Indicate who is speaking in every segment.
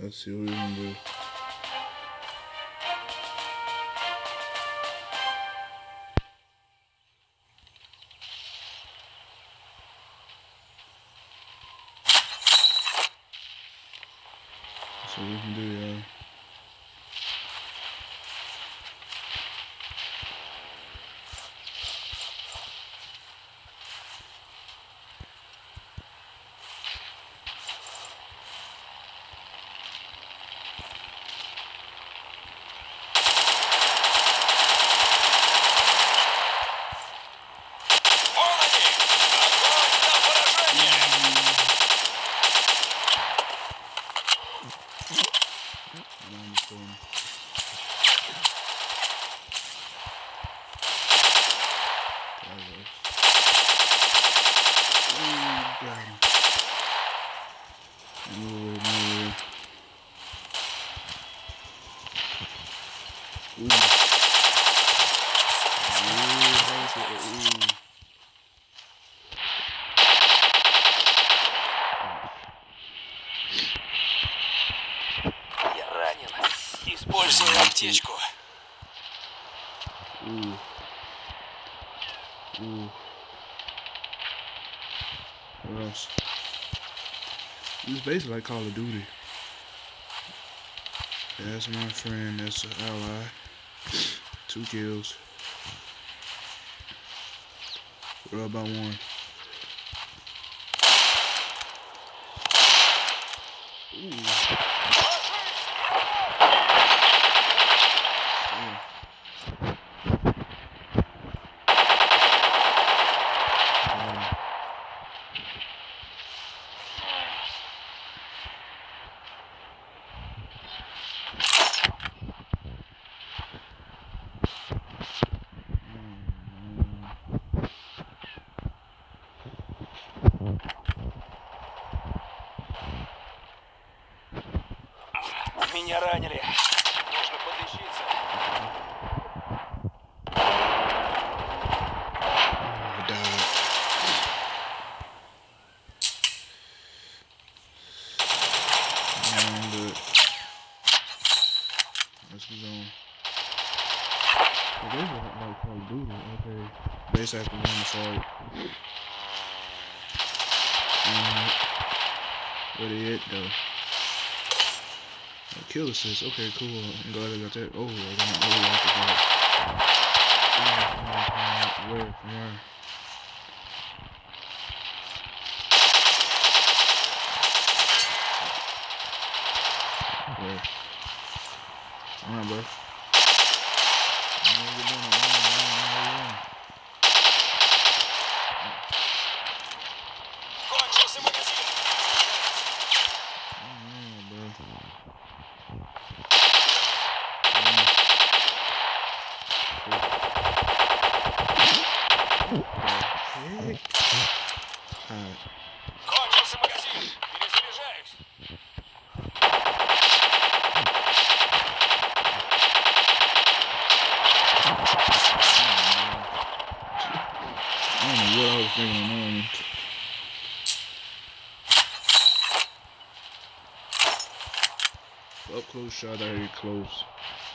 Speaker 1: Let's see what we can do. That's what we can do, y'all.
Speaker 2: Я ранен. Используй аптечку.
Speaker 1: What else? This is basically like Call of Duty. That's my friend, that's an ally. 2 kills. What about 1?
Speaker 2: Меня ранили. Нужно подлечиться.
Speaker 1: Let's keep going. Well, they were like Call of Duty. Okay. Base after one assault. Where they at though? Kill assist. Okay, cool. I'm glad I got that. Oh, I forgot. Where? From where? Where? Come on, bro.
Speaker 2: Кончился магазин. Кончился магазин. Перезаряжаюсь.
Speaker 1: I don't know what I was thinking on that one. Up close shot, I hear close.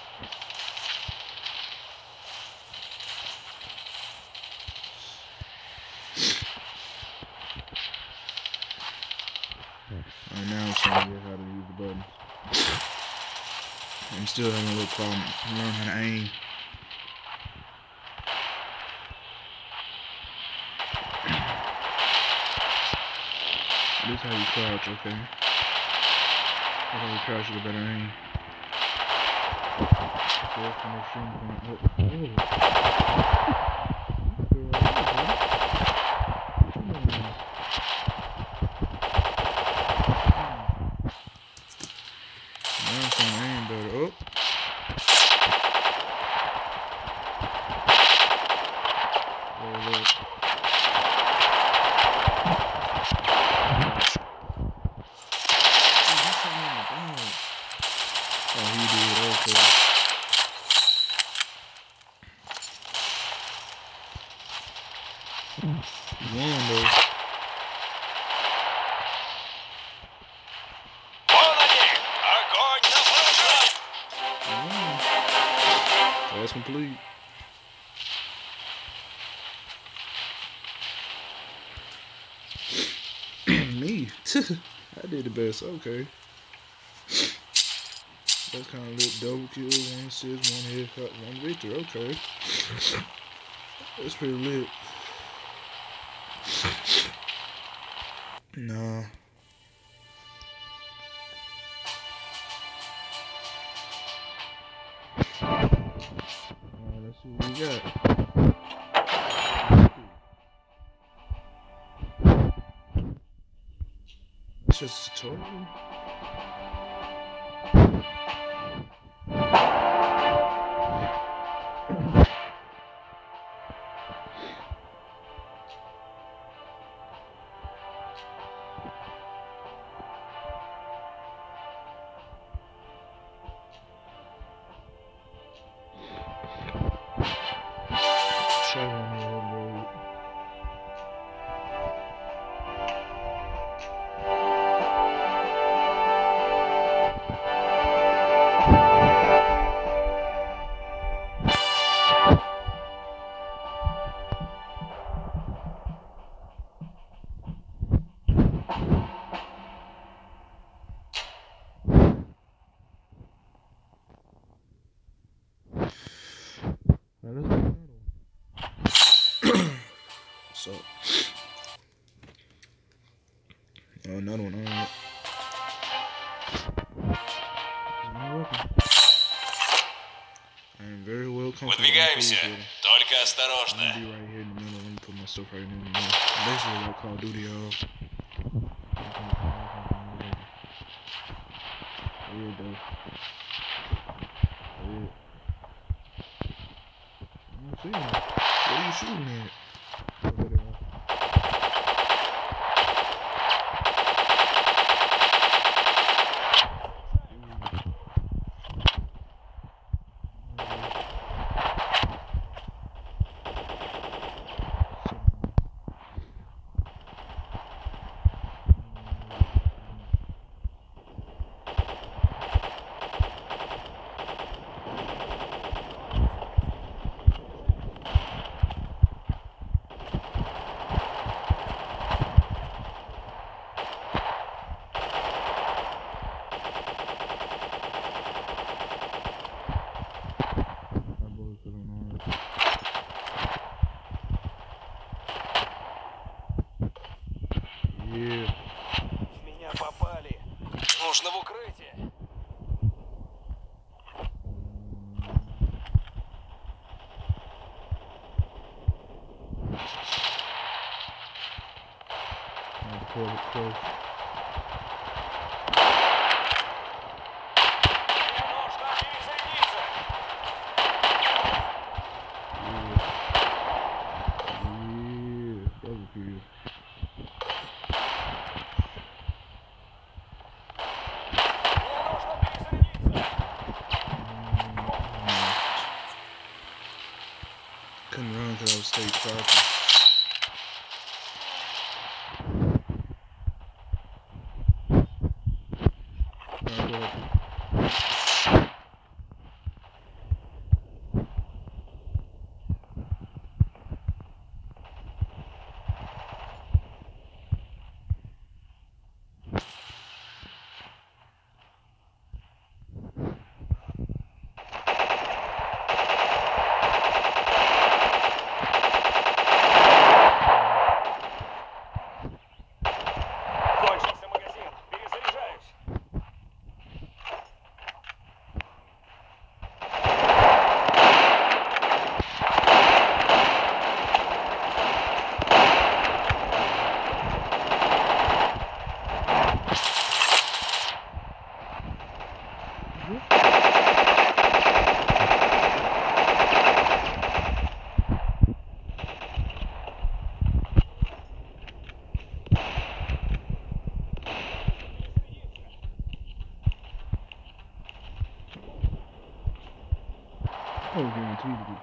Speaker 1: Alright, now I'm trying to get how to use the buttons. I'm still having a little problem learning how to aim. This is how you crouch, okay? That's how you crouch with a better aim. complete. Me. I did the best. Okay. That's kind of lit. Double kill, 1 assist, 1 headshot, 1 victory. Okay. That's pretty lit. Nah. Let's see what we got. That's just a tutorial. Try one more upload. So, another one. Alright. I am very well comfortable.
Speaker 2: Выдвигаемся. Только
Speaker 1: I'm
Speaker 2: осторожно.
Speaker 1: gonna be right here in the middle. Let me put my stuff right in the middle. Basically, like Call of Duty, y'all. Weird though. Weird. I don't see him. What are you shooting at? Over there. Yeah.
Speaker 2: В меня попали. Нужно в укрытие.
Speaker 1: Close.
Speaker 2: Мне нужно перезарядиться.
Speaker 1: Yeah, double kill.
Speaker 2: Мне нужно перезарядиться.
Speaker 1: Couldn't run because I was stayed crouching.
Speaker 2: Кончился магазин. Перезаряжаюсь.
Speaker 1: I was guaranteed to get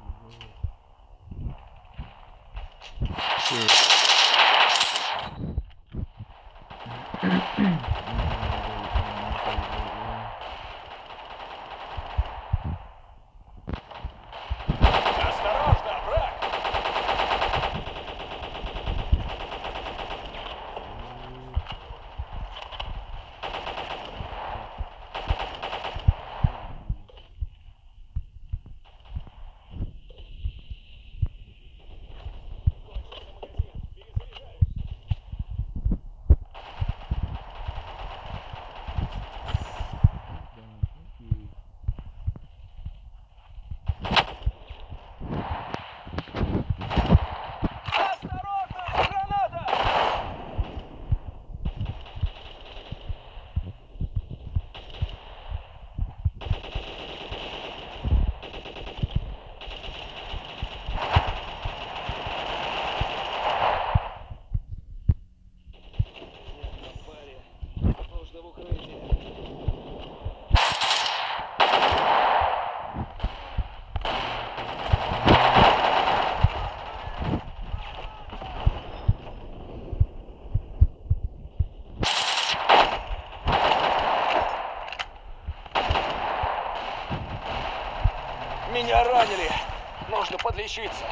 Speaker 1: killed. Sure.
Speaker 2: ранили. Нужно подлечиться.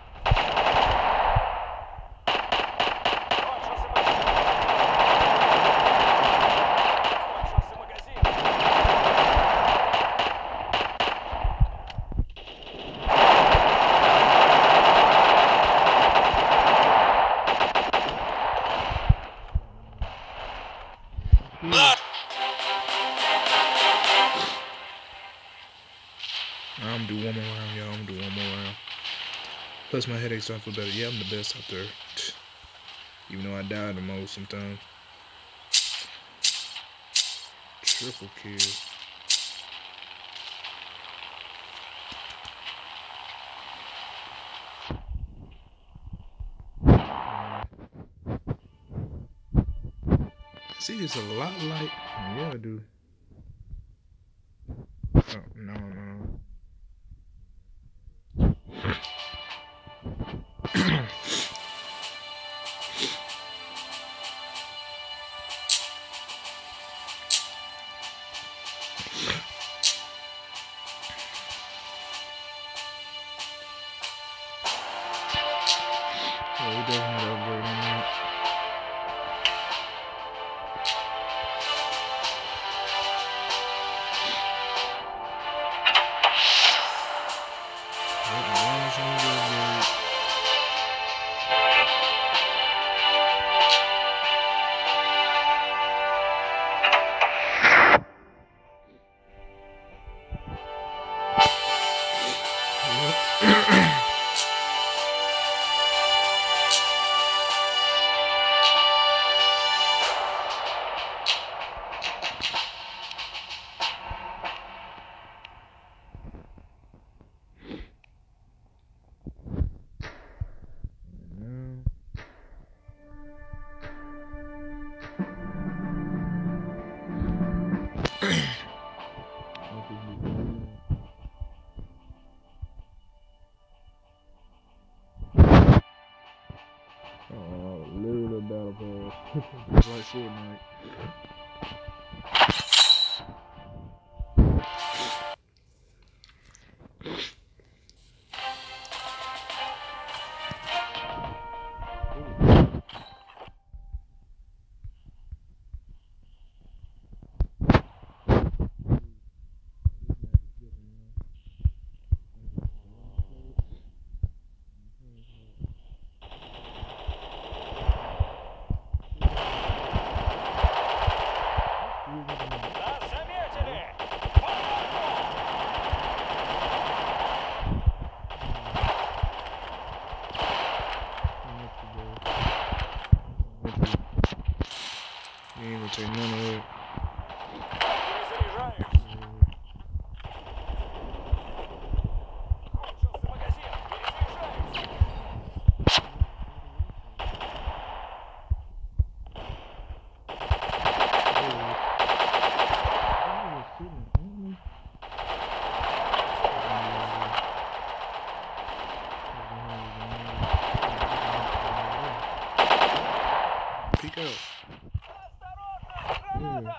Speaker 2: Кончился магазин. Кончился магазин.
Speaker 1: I'm gonna do one more round, y'all. I'm gonna do one more round. Plus, my headache's starting to feel better. Yeah, I'm the best out there. Even though I die the most sometimes. Triple kill. See, it's a lot like. Yeah, I do. Oh, no. Yeah, we definitely had to upgrade on that. Yep, damage on the upgrade. Yep. Oh, literally battle pass. Just like Fortnite.
Speaker 2: Нас заметили!
Speaker 1: You ain't gonna take none of it.
Speaker 2: Перезаряжаюсь. Кончился магазин. Перезаряжаюсь.
Speaker 1: Peek out.
Speaker 2: Осторожно, граната!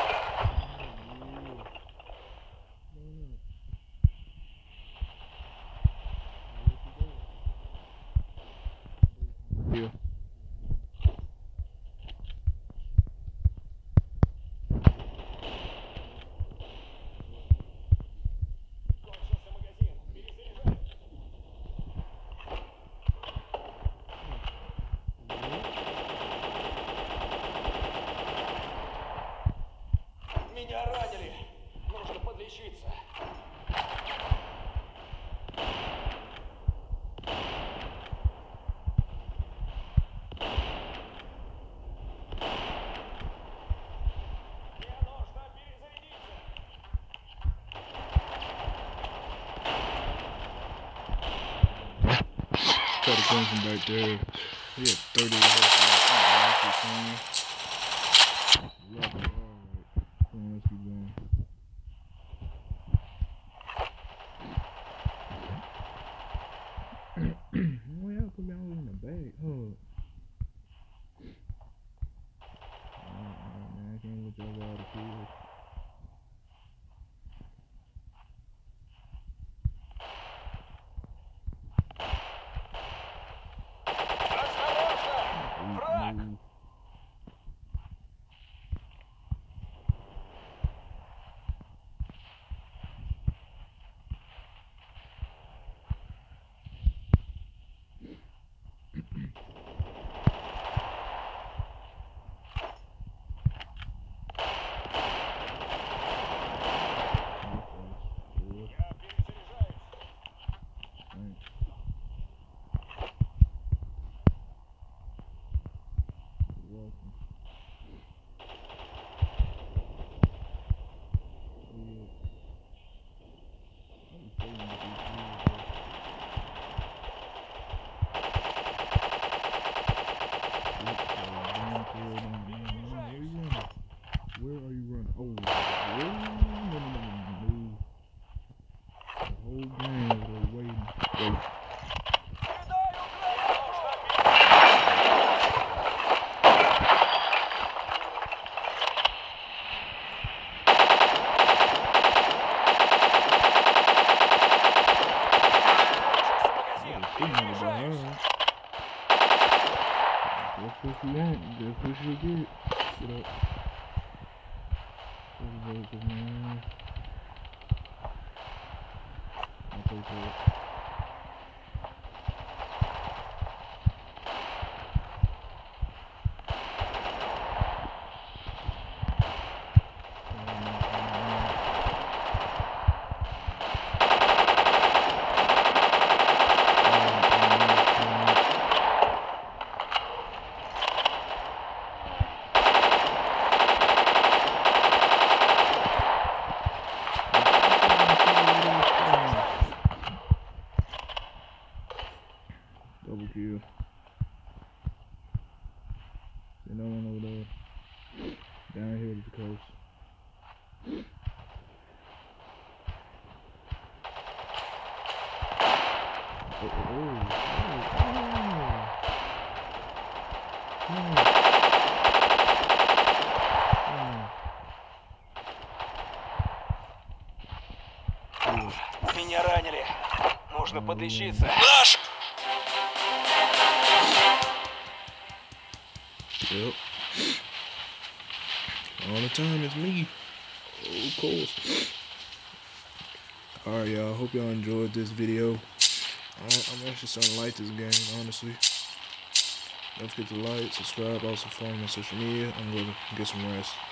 Speaker 1: Yeah.
Speaker 2: Кончился магазин. Перезаряжаюсь. Меня ранили. Нужно подлечиться. Мне нужно перезарядиться.
Speaker 1: Try to come from back there. He had 30 health. Love it. Alright. Come on, let's keep going. Oh yeah, put me all in the bag. Oh. Man, I can't let y'all out of here. what you want. That's what you get. Get up. Man. I'll take that. Double kill. There's no one over there. Down here to the coast.
Speaker 2: Меня ранили. Нужно подлечиться. Наш!
Speaker 1: Yep. All the time, it's me. Of course. Alright, y'all. Hope y'all enjoyed this video. I'm actually starting to like this game, honestly. Don't forget to like, subscribe, also follow my social media. I'm going to get some rest.